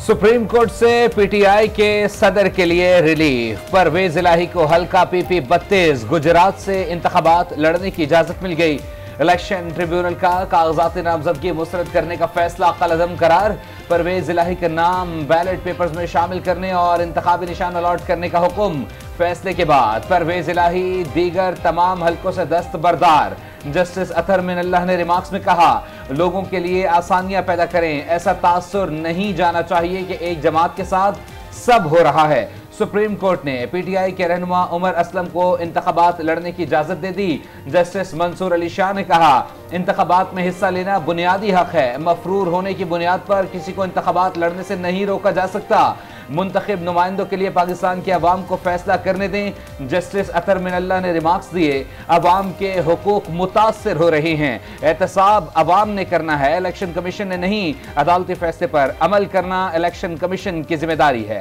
Supreme court से PTI के सदर के लिए रिलीफ। परवेज इलाही को हल्का पीपी 32 गुजरात से इंतखाबात लड़ने की इजाजत मिल गई। इलेक्शन ट्रिब्यूनल का कागजात नामजदगी मुस्तरद करने का फैसला कलअदम करार। परवेज इलाही का नाम बैलेट पेपर्स में शामिल करने और इंतखाबी निशान अलॉट करने का हुक्म। फैसले के बाद परवेज इलाही दीगर तमाम हलकों से दस्तबरदार। जस्टिस अतर मिनल्लाह ने रिमार्क्स में कहा, लोगों के लिए आसानियां पैदा करें, ऐसा तासुर नहीं जाना चाहिए कि एक जमात के साथ सब हो रहा है। सुप्रीम कोर्ट ने पीटीआई के रहनुमा उमर असलम को इंतखाबात लड़ने की इजाजत दे दी। जस्टिस मंसूर अली शाह ने कहा, इंतखाबात में हिस्सा लेना बुनियादी हक है, मफरूर होने की बुनियाद पर किसी को इंतखाबात लड़ने से नहीं रोका जा सकता। मुंतखब नुमाइंदों के लिए पाकिस्तान की अवाम को फैसला करने दें। जस्टिस अतर मिनल्लाह ने रिमार्क्स दिए, अवाम के हुकूक मुतासर हो रहे हैं, एहतसाब अवाम ने करना है, इलेक्शन कमीशन ने नहीं। अदालती फैसले पर अमल करना इलेक्शन कमीशन की जिम्मेदारी है।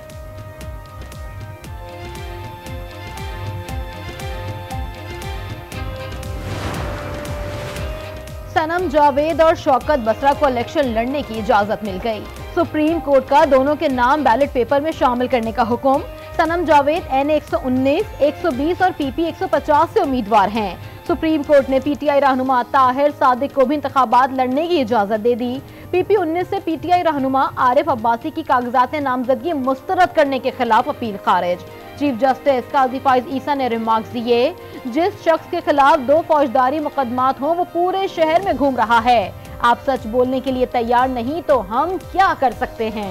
सनम जावेद और शौकत बसरा को इलेक्शन लड़ने की इजाजत मिल गई। सुप्रीम कोर्ट का दोनों के नाम बैलेट पेपर में शामिल करने का हुक्म। सनम जावेद NA 119, 120 और PP 150 से उम्मीदवार हैं। सुप्रीम कोर्ट ने पीटीआई रहनुमा ताहिर सादिक को भी इंतखाबात लड़ने की इजाजत दे दी। PP 19 से पीटीआई रहनुमा आरिफ अब्बासी की कागजात नामजदगी मुस्तरद करने के खिलाफ अपील खारिज। चीफ जस्टिस काजी फाइज ईसा ने रिमार्क्स दिए, जिस शख्स के खिलाफ 2 फौजदारी मुकदमात हों वो पूरे शहर में घूम रहा है। आप सच बोलने के लिए तैयार नहीं तो हम क्या कर सकते हैं।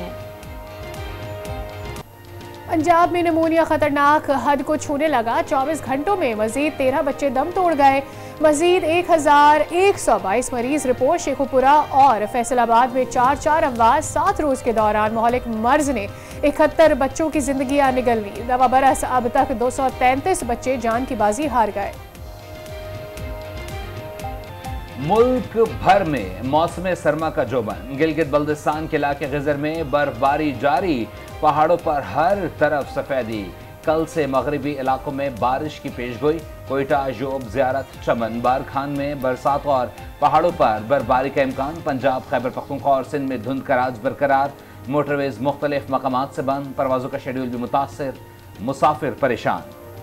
पंजाब में निमोनिया खतरनाक हद को छूने लगा। 24 घंटों में मजीद 13 बच्चे दम तोड़ गए। मजीद 1122 मरीज रिपोर्ट। शेखुपुरा और फैसलाबाद में 4 अमवात। 7 रोज के दौरान मोहलिक मर्ज ने 71 बच्चों की जिंदगियां निगल ली। 9 बरस अब तक 233 बच्चे जान की बाजी हार गए। मुल्क भर में मौसम सरमा का जोबन। गिलगित बल्दिस्तान के इलाके गिजर में बर्फबारी जारी। पहाड़ों पर हर तरफ सफेदी। कल से मगरबी इलाकों में बारिश की पेशगोई। कोयटा, जोब, ज़ियारत, चमन, बारखान में बरसात और पहाड़ों पर बर्फबारी का इम्कान। पंजाब, खैबर पख्तूनख्वा और सिंध में धुंध का राज बरकरार। मोटरवेज मुख्तलिफ मकामात से बंद। परवाजों का शेड्यूल भी मुतासर, मुसाफिर परेशान।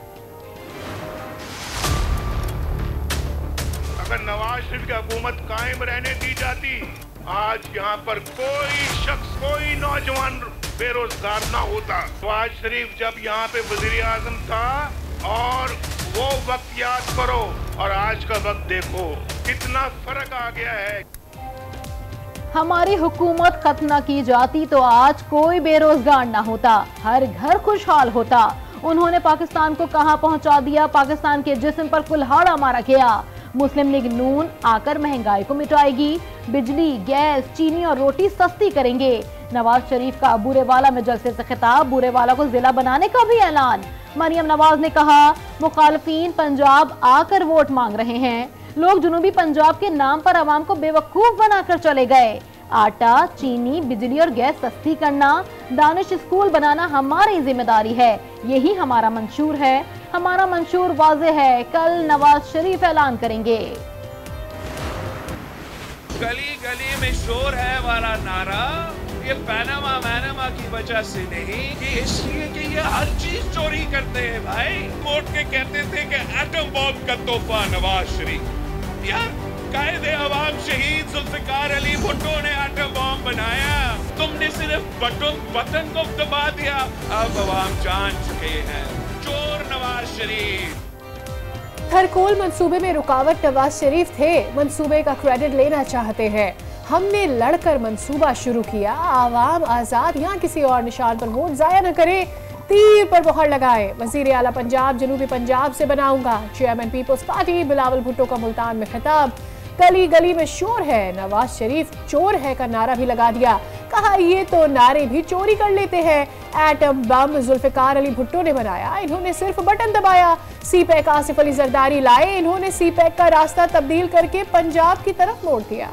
अगर नवाज शरीफ की हुकूमत कायम रहने दी जाती, आज यहाँ पर कोई शख्स, कोई नौजवान बेरोजगार ना होता। नवाज शरीफ जब यहाँ पे वजीर आजम था, और वो वक्त याद करो और आज का वक्त देखो, कितना फर्क आ गया है। हमारी हुकूमत खत्म न की जाती तो आज कोई बेरोजगार ना होता, हर घर खुशहाल होता। उन्होंने पाकिस्तान को कहां पहुंचा दिया, पाकिस्तान के जिस्म पर कुल्हाड़ा मारा गया। मुस्लिम लीग नून आकर महंगाई को मिटाएगी, बिजली, गैस, चीनी और रोटी सस्ती करेंगे। नवाज शरीफ का बूरेवाला में जलसे से खिताब, बूरेवाला को जिला बनाने का भी ऐलान। मरियम नवाज ने कहा, मुखालफीन पंजाब आकर वोट मांग रहे हैं, लोग जुनूबी पंजाब के नाम पर अवाम को बेवकूफ बनाकर चले गए। आटा, चीनी, बिजली और गैस सस्ती करना, दानिश स्कूल बनाना हमारी जिम्मेदारी है, यही हमारा मंशूर है। हमारा मंशूर वाज़ेह है, कल नवाज शरीफ ऐलान करेंगे। गली गली में शोर है वाला नारा ये पैनामा की वजह से नहीं, कि इसलिए कि ये हर चीज चोरी करते हैं भाई। कोर्ट के कहते थे कि एटम बॉम्ब का तोहफा नवाज शरीफ। यार कायदे अवाम शहीद जुल्फिकार अली भुट्टो ने एटम बॉम्ब बनाया, तुमने सिर्फ बटन को दबा दिया। अब अवाम जान चुके हैं, चोर नवाज शरीफ। थरकोल मंसूबे में रुकावट नवाज शरीफ थे, मंसूबे का क्रेडिट लेना चाहते हैं। हमने लड़कर मंसूबा शुरू किया, आवाम आजाद, यहाँ किसी और निशान पर वोट जाया न करे, तीर पर मोहर लगाए। वजीर आला पंजाब जनूबी पंजाब से बनाऊंगा। Chairman Peoples Party Bilawal Bhutto का मुल्तान में खिताब। गली गली में शोर है, नवाज शरीफ चोर है का नारा भी लगा दिया। कहा ये तो नारे भी चोरी कर लेते हैं। एटम बम जुल्फिकार अली भुट्टो ने बनाया, इन्होंने सिर्फ बटन दबाया। सीपैक आसिफ अली जरदारी लाए, इन्होंने सीपैक का रास्ता तब्दील करके पंजाब की तरफ मोड़ दिया।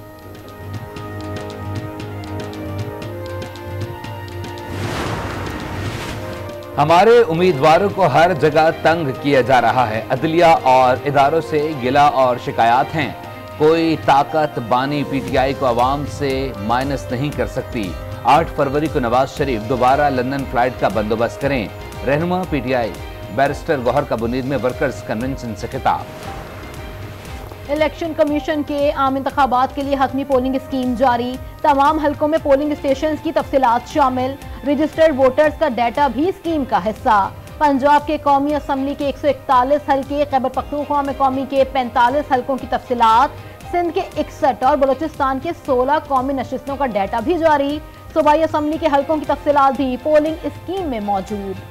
हमारे उम्मीदवारों को हर जगह तंग किया जा रहा है। अदलिया और इदारों से गिला और शिकायत हैं। कोई ताकत बानी पीटीआई को अवाम से माइनस नहीं कर सकती। 8 फरवरी को नवाज शरीफ दोबारा लंदन फ्लाइट का बंदोबस्त करें। रहनुमा पीटीआई बैरिस्टर गौहर का बुनीद में वर्कर्स कन्वेंशन से खिताब। इलेक्शन कमीशन के आम इंतखाबात के लिए हतमी पोलिंग स्कीम जारी। तमाम हलकों में पोलिंग स्टेशन की तफसीलात शामिल। रजिस्टर्ड वोटर्स का डाटा भी स्कीम का हिस्सा। पंजाब के कौमी असम्बली के 141 हल्के, खैबर पख्तूनख्वा में कौमी के 45 हल्कों की तफसीलात, सिंध के 61 और बलोचिस्तान के 16 कौमी नशिस्तों का डाटा भी जारी। सूबाई असम्बली के हल्कों की तफसीलात भी पोलिंग स्कीम में मौजूद।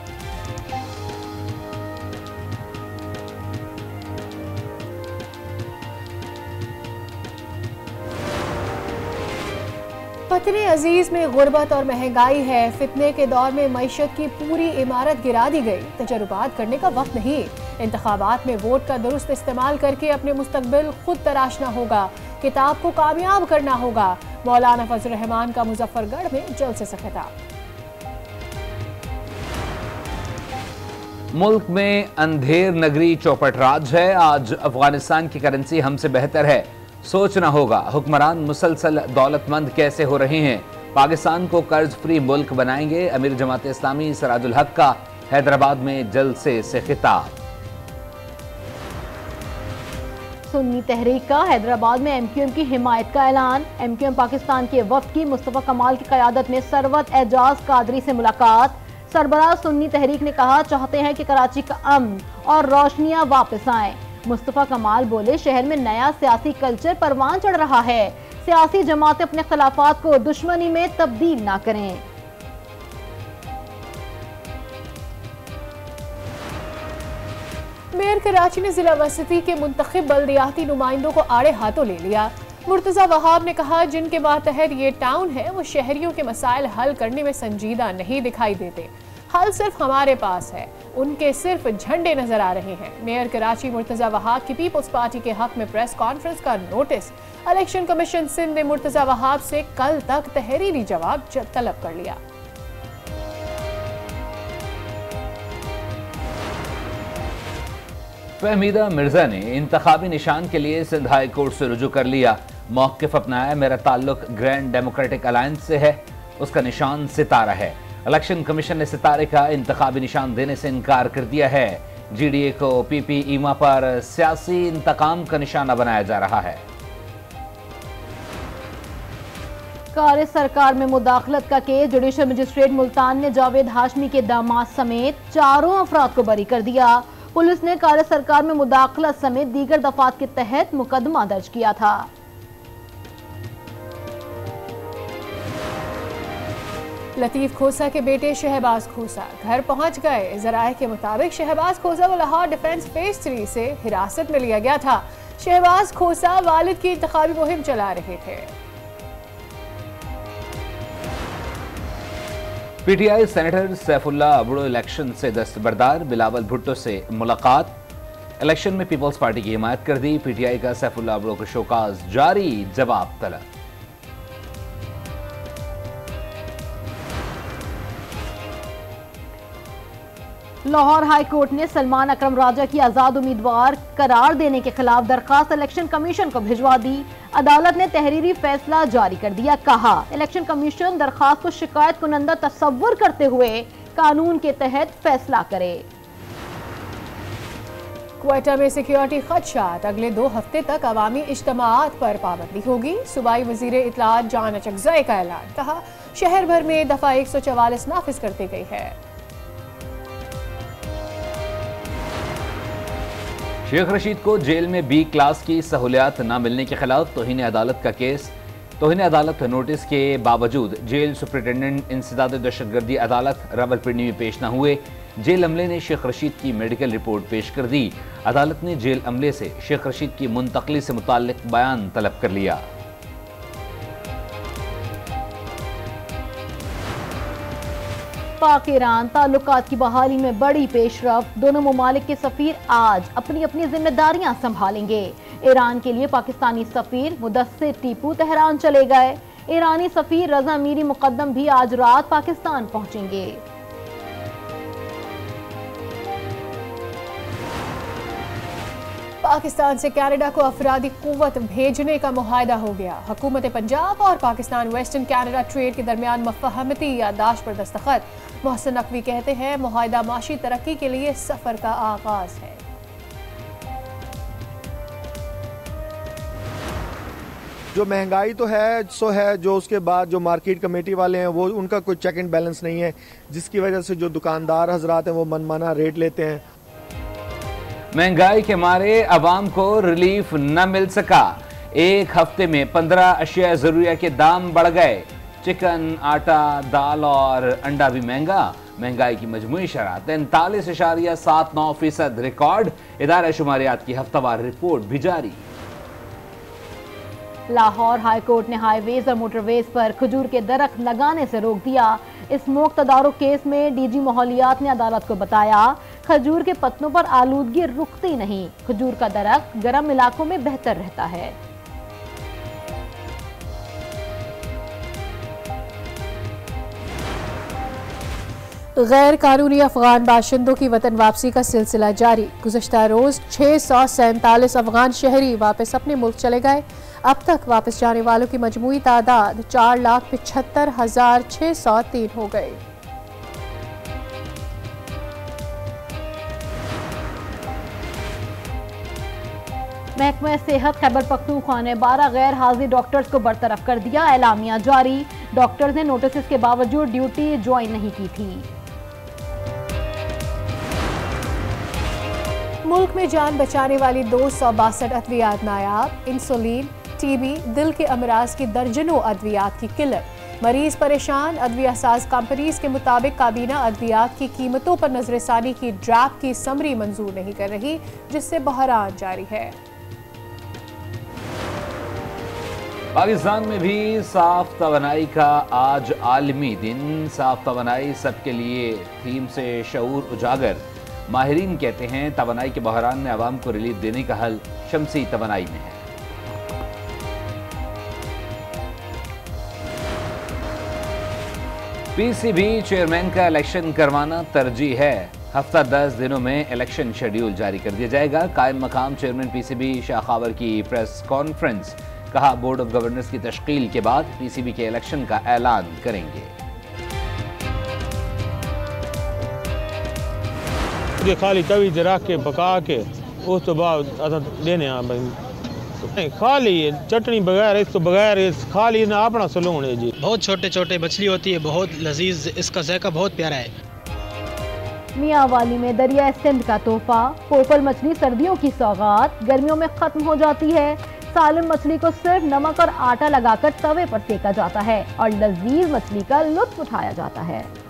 वतन अजीज में गुर्बत और महंगाई है। फितने के दौर में मईशत की पूरी इमारत गिरा दी गई। तजर्बात करने का वक्त नहीं। इंतखाबात में वोट का दुरुस्त इस्तेमाल करके अपने मुस्तकबिल खुद तराशना होगा। किताब को कामयाब करना होगा। मौलाना फजल रहमान का मुजफ्फरगढ़ में जलसे से खिताब। मुल्क में अंधेर नगरी चौपट राज है। आज अफगानिस्तान की करेंसी हमसे बेहतर है, सोचना होगा। हुक्मरान मुसलसल दौलतमंद कैसे हो रहे हैं। पाकिस्तान को कर्ज फ्री मुल्क बनाएंगे। अमीर जमात इस्लामी सराजुल हक का हैदराबाद में जलसे से खिताब। सुन्नी तहरीक का हैदराबाद में एमक्यूएम की हिमायत का ऐलान। एमक्यूएम पाकिस्तान के वफ्द की मुस्तफा कमाल की क़यादत में सरवत एजाज कादरी से मुलाकात। सरबराह सुन्नी तहरीक ने कहा, चाहते हैं कि कराची का अमन और रोशनियां वापस आएं। मुस्तफा कमाल बोले, शहर में नया सियासी कल्चर परवान चढ़ रहा है। सियासी जमातें अपने खिलाफात को दुश्मनी में तब्दील ना करें। मेयर कराची ने जिला वसती के मुंतखब बल्दियाती नुमाइंदों को आड़े हाथों ले लिया। मुर्तजा वहाब ने कहा, जिनके मातहत ये टाउन है वो शहरियों के मसाइल हल करने में संजीदा नहीं दिखाई देते। हल सिर्फ हमारे पास है, उनके सिर्फ झंडे नजर आ रहे हैं। मेयर कराची मुर्तजा वहाब की पीपल्स पार्टी के हक में प्रेस कॉन्फ्रेंस का नोटिस। इलेक्शन कमीशन सिंध ने मुर्तजा वहाब से कल तक तहरीरी जवाब तलब कर लिया। फहमीदा मिर्जा ने इंतखाबी निशान के लिए सिंध हाई कोर्ट से रुजू कर लिया। मौक़िफ़ अपनाया, मेरा ताल्लुक ग्रैंड डेमोक्रेटिक अलायंस से है, उसका निशान सितारा है। इलेक्शन कमीशन ने सितारे का इंतखाबी निशान देने से इनकार कर दिया है। जीडीए को पीपी ईमा पर सियासी इंतकाम का निशाना बनाया जा रहा है। कार सरकार में मुदाखलत का केस। जुडिशल मजिस्ट्रेट मुल्तान ने जावेद हाशमी के दामाद समेत 4 अफराद को बरी कर दिया। पुलिस ने कार सरकार में मुदाखलत समेत दीगर दफात के तहत मुकदमा दर्ज किया था। लतीफ खोसा के बेटे शहबाज खोसा घर पहुंच गए। जराये के मुताबिक शहबाज खोसा को लाहौर डिफेंस फेज 3 से हिरासत में लिया गया था। शहबाज खोसा वालिद की इंतखाबी मुहिम चला रहे थे। PTI senator Saifullah Abro election से दस्तबरदार। बिलावल भुट्टो से मुलाकात। इलेक्शन में पीपल्स पार्टी की हिमायत कर दी। पीटीआई का सैफुल्लाह अबड़ो को शोकाज जारी, जवाब तलब। लाहौर हाई कोर्ट ने सलमान अकरम राजा की आजाद उम्मीदवार करार देने के खिलाफ दरखास्त इलेक्शन कमीशन को भिजवा दी। अदालत ने तहरीरी फैसला जारी कर दिया। कहा, इलेक्शन कमीशन दरखास्त को शिकायत कुनंदा तस्वुर करते हुए कानून के तहत फैसला करे। क्वेटा में सिक्योरिटी खदशात। अगले 2 हफ्ते तक अवामी इज्तिमाआत पर पाबंदी होगी। सूबाई वजीर इत्तलात जान अचकज़ई का ऐलान। कहा, शहर भर में दफा 144 नाफिज कर दी गई है। शेख रशीद को जेल में बी क्लास की सहूलियात न मिलने के खिलाफ तौहीन अदालत का केस। तौहीन अदालत नोटिस के बावजूद जेल सुपरिटेंडेंट इंसदाद दहशतगर्दी अदालत रावलपिंडी में पेश न हुए। जेल अमले ने शेख रशीद की मेडिकल रिपोर्ट पेश कर दी। अदालत ने जेल अमले से शेख रशीद की मुंतकली से मुताल्लिक बयान तलब कर लिया। पाक ईरान ताल्लुकात की बहाली में बड़ी पेशरफ। दोनों ममालिक के सफीर आज अपनी अपनी जिम्मेदारियां संभालेंगे। ईरान के लिए पाकिस्तानी सफीर मुदस्सिर टीपू तेहरान चले गए। ईरानी सफीर रजा मीरी मुकद्दम भी आज रात पाकिस्तान पहुंचेंगे। पाकिस्तान से कनाडा को अफरादी कुव्वत भेजने का मुआहदा हो गया। हुकूमत पंजाब और पाकिस्तान वेस्टर्न कनाडा ट्रेड के दरमियान मफहमती याददाश्त पर दस्तखत। मोहसिन नकवी कहते हैं मुआहदा माशी तरक्की के लिए सफर का आगाज है। जो महंगाई तो है सो है, जो उसके बाद जो मार्केट कमेटी वाले हैं वो उनका कोई चेक एंड बैलेंस नहीं है, जिसकी वजह से जो दुकानदार हजरात हैं वो मनमाना रेट लेते हैं। महंगाई के मारे अवाम को रिलीफ न मिल सका। एक हफ्ते में 15 अशिया जरूरिया के दाम बढ़ गए। चिकन, आटा, दाल और अंडा भी महंगा। महंगाई की मजमूई शरह 43.79% रिकॉर्ड। इदारा शुमारियात की हफ्तावार रिपोर्ट भी जारी। लाहौर हाई कोर्ट ने हाईवेज और मोटरवेज पर खजूर के दरख्त लगाने से रोक दिया। इस मोक तदारुक केस में डीजी माहौलियात ने अदालत को बताया खजूर के पत्तों पर आलूदगी रुकती नहीं। खजूर का दरख्त गर्म इलाकों में बेहतर रहता है। गैर कानूनी अफगान बाशिंदों की वतन वापसी का सिलसिला जारी। गुज़श्ता रोज 647 अफगान शहरी वापस अपने मुल्क चले गए। अब तक वापस जाने वालों की मजमूई तादाद 4,75,603 हो गई। महकमा सेहत खैबर पख्तूनख्वा ने 12 गैर हाजिर डॉक्टर्स को बरतरफ कर दिया। एलामिया जारी। डॉक्टर्स ने नोटिस के बावजूद ड्यूटी ज्वाइन नहीं की थी। मुल्क में जान बचाने वाली 262 अद्वियात नायाब। इंसुलिन, टीबी, दिल के अमराज की दर्जनों अद्वियात की किल्लत। मरीज परेशान। अद्विया साज कंपनीज के मुताबिक काबीना अद्वियात की कीमतों पर नजरसानी की ड्राफ्ट की समरी मंजूर नहीं कर रही, जिससे बहरान जारी है। पाकिस्तान में भी साफ तवानाई का आज आलमी दिन। साफ तवानाई सबके लिए थीम से शऊर उजागर। माहिरीन कहते हैं तवानाई के बहरान में आवाम को रिलीफ देने का हल शमसी तवानाई में है। पीसीबी चेयरमैन का इलेक्शन करवाना तरजीह है। हफ्ता 10 दिनों में इलेक्शन शेड्यूल जारी कर दिया जाएगा। कायम मकाम चेयरमैन पीसीबी शाखावर की प्रेस कॉन्फ्रेंस। कहा बोर्ड ऑफ गवर्नर्स की तश्कील के बाद पीसीबी के इलेक्शन का ऐलान करेंगे। खाली तवी रख के पका के उस तो बाद देने खाली चटनी बगैर इस तो बगैर खाली ना अपना सलून है जी। बहुत छोटे छोटे मछली होती है, बहुत लजीज, इसका जायका बहुत प्यारा है। मियांवाली में दरिया सिंध का तोहफा। पोपल मछली सर्दियों की सौगात गर्मियों में खत्म हो जाती है। सालन मछली को सिर्फ नमक और आटा लगाकर तवे पर सेका जाता है और लजीज मछली का लुत्फ उठाया जाता है।